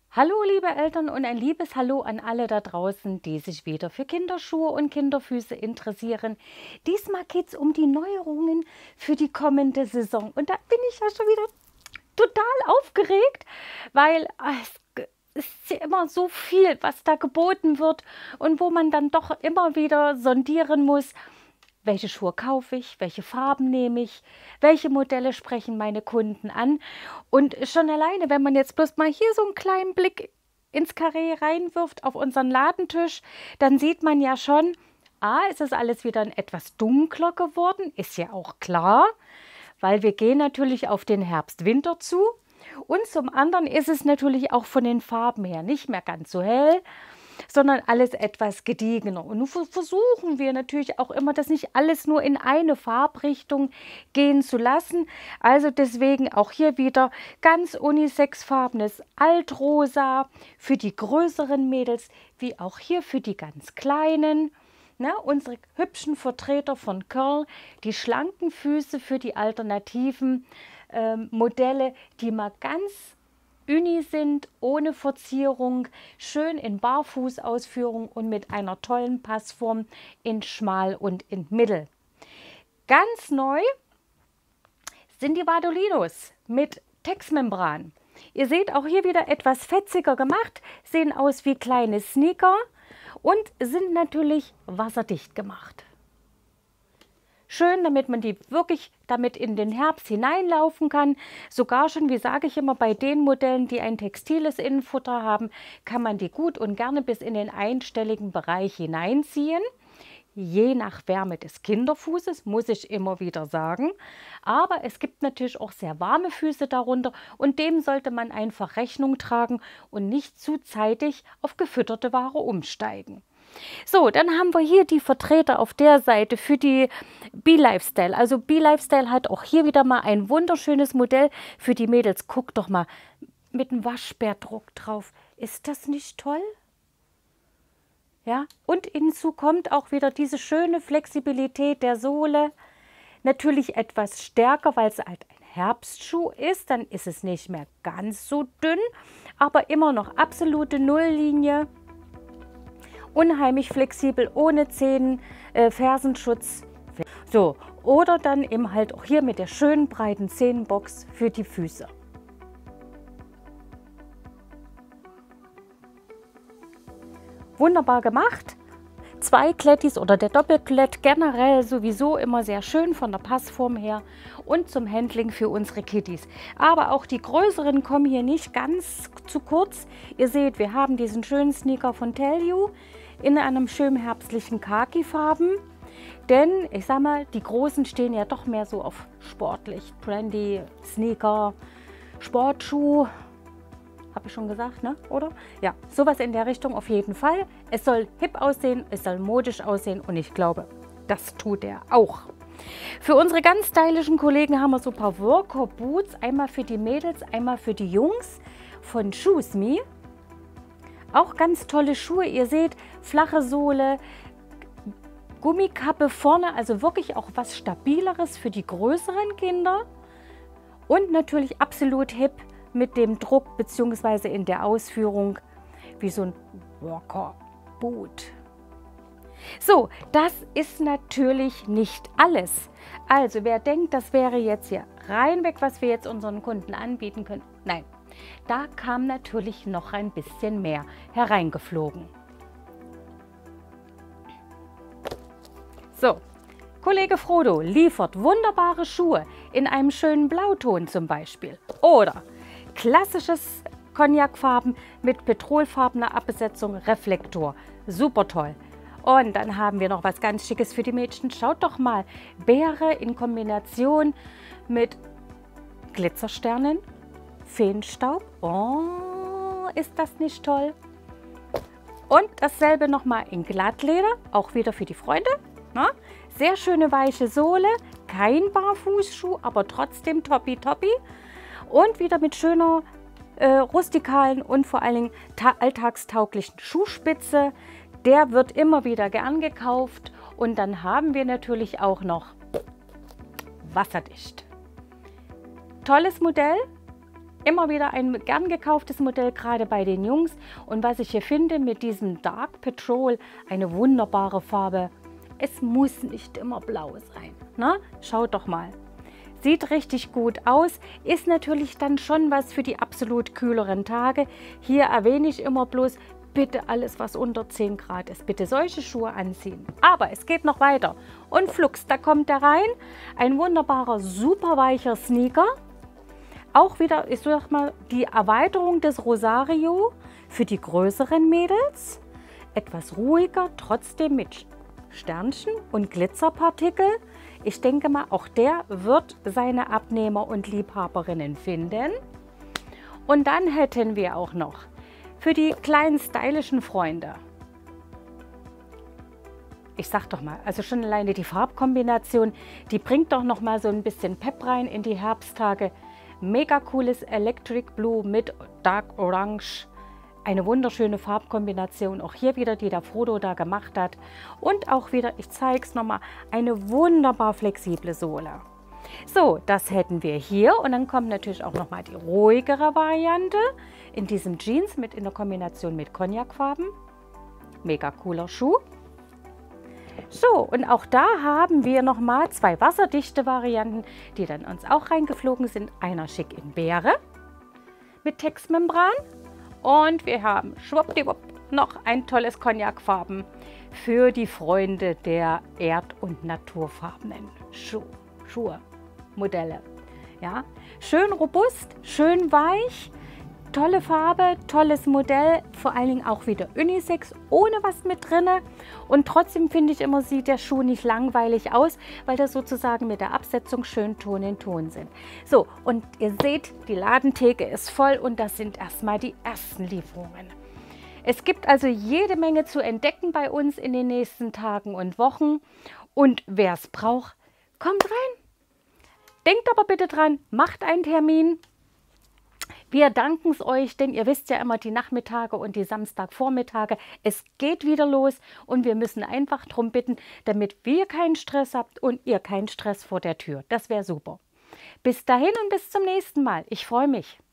Hallo liebe Eltern und ein liebes Hallo an alle da draußen, die sich wieder für Kinderschuhe und Kinderfüße interessieren. Diesmal geht es um die Neuerungen für die kommende Saison. Und da bin ich ja schon wieder total aufgeregt, weil es ist ja immer so viel, was da geboten wird und wo man dann doch immer wieder sondieren muss. Welche Schuhe kaufe ich? Welche Farben nehme ich? Welche Modelle sprechen meine Kunden an? Und schon alleine, wenn man jetzt bloß mal hier so einen kleinen Blick ins Karree reinwirft auf unseren Ladentisch, dann sieht man ja schon, es ist alles wieder ein etwas dunkler geworden, ist ja auch klar, weil wir gehen natürlich auf den Herbst-Winter zu. Und zum anderen ist es natürlich auch von den Farben her nicht mehr ganz so hell, sondern alles etwas gediegener. Und nun versuchen wir natürlich auch immer, das nicht alles nur in eine Farbrichtung gehen zu lassen. Also deswegen auch hier wieder ganz unisexfarbenes Altrosa für die größeren Mädels, wie auch hier für die ganz kleinen. Unsere hübschen Vertreter von Curl, die schlanken Füße für die alternativen Modelle, die mal ganz uni sind, ohne Verzierung, schön in Barfußausführung und mit einer tollen Passform in Schmal und in Mittel. Ganz neu sind die Vadolinos mit Texmembran. Ihr seht auch hier wieder etwas fetziger gemacht, sehen aus wie kleine Sneaker und sind natürlich wasserdicht gemacht. Schön, damit man die wirklich damit in den Herbst hineinlaufen kann. Sogar schon, wie sage ich immer, bei den Modellen, die ein textiles Innenfutter haben, kann man die gut und gerne bis in den einstelligen Bereich hineinziehen. Je nach Wärme des Kinderfußes, muss ich immer wieder sagen. Aber es gibt natürlich auch sehr warme Füße darunter und dem sollte man einfach Rechnung tragen und nicht zu zeitig auf gefütterte Ware umsteigen. So, dann haben wir hier die Vertreter auf der Seite für die B-Lifestyle. Also B-Lifestyle hat auch hier wieder mal ein wunderschönes Modell für die Mädels. Guckt doch mal, mit einem Waschbärdruck drauf. Ist das nicht toll? Ja, und hinzu kommt auch wieder diese schöne Flexibilität der Sohle. Natürlich etwas stärker, weil es halt ein Herbstschuh ist. Dann ist es nicht mehr ganz so dünn, aber immer noch absolute Nulllinie. Unheimlich flexibel, ohne Zehen, Fersenschutz. So, oder dann eben halt auch hier mit der schönen breiten Zehenbox für die Füße. Wunderbar gemacht. Zwei Klettis oder der Doppelklett generell sowieso immer sehr schön von der Passform her und zum Handling für unsere Kitties. Aber auch die größeren kommen hier nicht ganz zu kurz. Ihr seht, wir haben diesen schönen Sneaker von Tell You in einem schönen herbstlichen Khaki-Farben. Denn ich sag mal, die Großen stehen ja doch mehr so auf sportlich, trendy, Sneaker, Sportschuh. Habe ich schon gesagt, ne? Oder? Ja, sowas in der Richtung auf jeden Fall. Es soll hip aussehen, es soll modisch aussehen und ich glaube, das tut er auch. Für unsere ganz stylischen Kollegen haben wir so ein paar Worker Boots. Einmal für die Mädels, einmal für die Jungs von Choose Me. Auch ganz tolle Schuhe. Ihr seht, flache Sohle, Gummikappe vorne, also wirklich auch was Stabileres für die größeren Kinder. Und natürlich absolut hip mit dem Druck bzw. in der Ausführung wie so ein Worker Boot. So, das ist natürlich nicht alles. Also wer denkt, das wäre jetzt hier reinweg, was wir jetzt unseren Kunden anbieten können, nein. Da kam natürlich noch ein bisschen mehr hereingeflogen. So, Kollege Frodo liefert wunderbare Schuhe in einem schönen Blauton zum Beispiel. Oder klassisches Cognacfarben mit petrolfarbener Abbesetzung, Reflektor. Super toll. Und dann haben wir noch was ganz Schickes für die Mädchen. Schaut doch mal, Beere in Kombination mit Glitzersternen. Feenstaub. Oh, ist das nicht toll? Und dasselbe nochmal in Glattleder, auch wieder für die Freunde. Na? Sehr schöne weiche Sohle, kein Barfußschuh, aber trotzdem toppi. Und wieder mit schöner rustikalen und vor allen Dingen alltagstauglichen Schuhspitze. Der wird immer wieder gern gekauft. Und dann haben wir natürlich auch noch wasserdicht. Tolles Modell. Immer wieder ein gern gekauftes Modell, gerade bei den Jungs. Und was ich hier finde, mit diesem Dark Petrol, eine wunderbare Farbe. Es muss nicht immer blau sein. Na, schaut doch mal. Sieht richtig gut aus, ist natürlich dann schon was für die absolut kühleren Tage. Hier erwähne ich immer bloß, bitte alles, was unter 10 Grad ist, bitte solche Schuhe anziehen. Aber es geht noch weiter. Und flugs, da kommt er rein. Ein wunderbarer, super weicher Sneaker. Auch wieder, ich sag mal, die Erweiterung des Rosario für die größeren Mädels. Etwas ruhiger, trotzdem mit Sternchen und Glitzerpartikel. Ich denke mal, auch der wird seine Abnehmer und Liebhaberinnen finden. Und dann hätten wir auch noch für die kleinen stylischen Freunde. Ich sag doch mal, also schon alleine die Farbkombination, die bringt doch noch mal so ein bisschen Pep rein in die Herbsttage. Mega cooles Electric Blue mit Dark Orange. Eine wunderschöne Farbkombination, auch hier wieder, die der Frodo da gemacht hat. Und auch wieder, ich zeige es nochmal, eine wunderbar flexible Sohle. So, das hätten wir hier. Und dann kommt natürlich auch nochmal die ruhigere Variante in diesem Jeans mit in der Kombination mit Cognacfarben. Mega cooler Schuh. So, und auch da haben wir nochmal 2 wasserdichte Varianten, die dann uns auch reingeflogen sind. Einer schick in Beere mit Textmembran. Und wir haben schwuppdiwupp noch ein tolles Cognacfarben für die Freunde der erd- und naturfarbenen Schuhe, Modelle. Ja, schön robust, schön weich, tolle Farbe, tolles Modell, vor allen Dingen auch wieder Unisex, ohne was mit drinne. Und trotzdem finde ich immer, sieht der Schuh nicht langweilig aus, weil das sozusagen mit der Absetzung schön Ton in Ton sind. So, und ihr seht, die Ladentheke ist voll und das sind erstmal die ersten Lieferungen. Es gibt also jede Menge zu entdecken bei uns in den nächsten Tagen und Wochen. Und wer es braucht, kommt rein. Denkt aber bitte dran, macht einen Termin. Wir danken es euch, denn ihr wisst ja immer, die Nachmittage und die Samstagvormittage, es geht wieder los und wir müssen einfach darum bitten, damit wir keinen Stress habt und ihr keinen Stress vor der Tür. Das wäre super. Bis dahin und bis zum nächsten Mal. Ich freue mich.